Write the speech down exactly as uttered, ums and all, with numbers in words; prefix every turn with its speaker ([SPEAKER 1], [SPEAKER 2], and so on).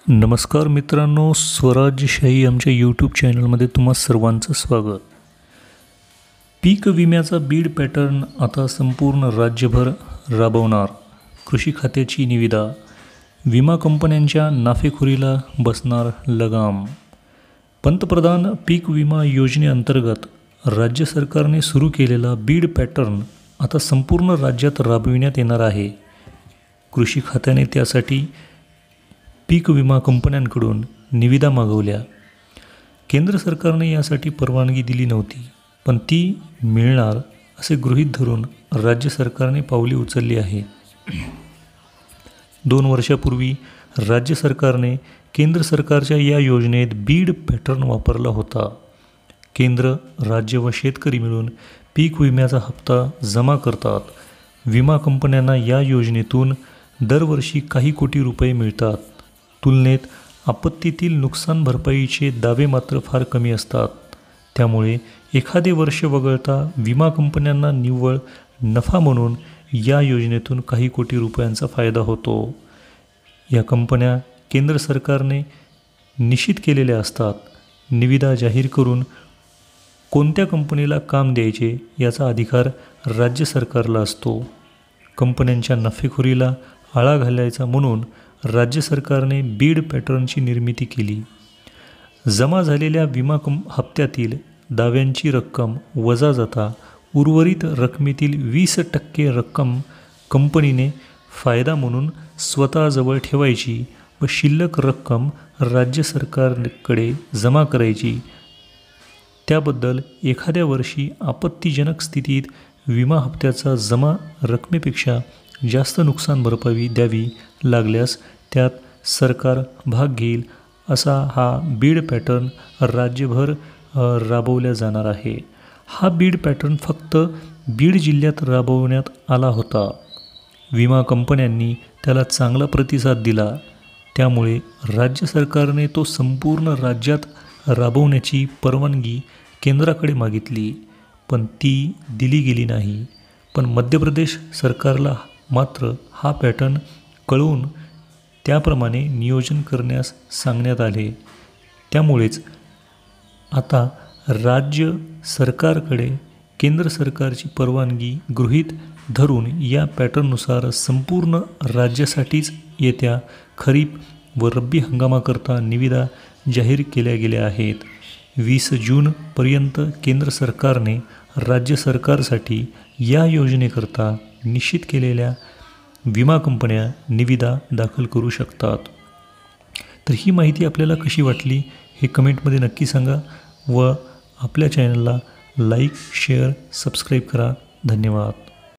[SPEAKER 1] नमस्कार मित्रांनो, स्वराज्यशाही आमच्या यूट्यूब चॅनलमध्ये तुम्हा सर्वांचं स्वागत. पीक विम्याचा बीड पॅटर्न आता संपूर्ण राज्यभर राबवणार. कृषी खात्याची निविदा. विमा कंपन्यांच्या नाफेखोरीला बसणार लगाम. पंतप्रधान पीक विमा योजनेअंतर्गत राज्य सरकारने सुरू केलेला बीड पॅटर्न आता संपूर्ण राज्यात राबविण्यात येणार आहे. कृषी खात्याने त्यासाठी पीक विमा कंपन्यांकडून निविदा मागवल्या. केंद्र सरकारने यासाठी परवानगी दिली नव्हती, पण ती मिळणार असे गृहीत धरून राज्य सरकारने पावले उचलली आहेत. दोन वर्षापूर्वी राज्य सरकारने केंद्र सरकारच्या या योजनेत बीड पॅटर्न वापरला होता. केंद्र, राज्य व शेतकरी मिळून पीक विम्याचा हप्ता जमा करतात. विमा कंपन्यांना या योजनेतून दरवर्षी काही कोटी रुपये मिळतात. तुलनेत आपत्तीतील नुकसान भरपाईचे दावे मात्र फार कमी असतात. त्यामुळे एखादे वर्ष वगळता विमा कंपन्यांना निव्वळ नफा म्हणून या योजनेतून काही कोटी रुपयांचा फायदा होतो. या कंपन्या केंद्र सरकारने निश्चित केलेल्या असतात. निविदा जाहीर करून कोणत्या कंपनीला काम द्यायचे याचा अधिकार राज्य सरकारला असतो. कंपन्यांच्या नफेखोरीला आळा घालायचा म्हणून राज्य सरकारने बीड पॅटर्नची निर्मिती केली. जमा झालेल्या विमा कं हप्त्यातील दाव्यांची रक्कम वजा जाता उर्वरित रकमेतील वीस टक्के रक्कम कंपनीने फायदा म्हणून स्वतःजवळ ठेवायची व शिल्लक रक्कम राज्य सरकारकडे जमा करायची. त्याबद्दल एखाद्या वर्षी आपत्तीजनक स्थितीत विमा हप्त्याचा जमा रकमेपेक्षा जास्त नुकसान भरपाई द्यावी लागल्यास त्यात सरकार भाग घेईल. असा हा बीड पॅटर्न राज्यभर राबवला जाणार आहे. हा बीड पॅटर्न फक्त बीड जिल्ह्यात राबवण्यात आला होता. विमा कंपन्यांनी त्याला चांगला प्रतिसाद दिला. त्यामुळे राज्य सरकारने तो संपूर्ण राज्यात राबवण्याची परवानगी केंद्राकडे मागितली, पण ती दिली गेली नाही. पण मध्य प्रदेश सरकारला मात्र हा पॅटर्न कळवून त्याप्रमाणे नियोजन करण्यास सांगण्यात आले. त्यामुळेच आता राज्य सरकारकडे केंद्र सरकारची परवानगी गृहीत धरून या पॅटर्ननुसार संपूर्ण राज्यासाठीच येत्या खरीप व रब्बी हंगामाकरता निविदा जाहीर केल्या गेल्या आहेत. वीस जूनपर्यंत केंद्र सरकारने राज्य सरकारसाठी या योजनेकरता निश्चित केलेल्या विमा कंपन्या निविदा दाखल करू शकतात. तर ही माहिती आपल्याला कशी वाटली हे कमेंटमध्ये नक्की सांगा व आपल्या चॅनलला लाईक, शेअर, सबस्क्राईब करा. धन्यवाद.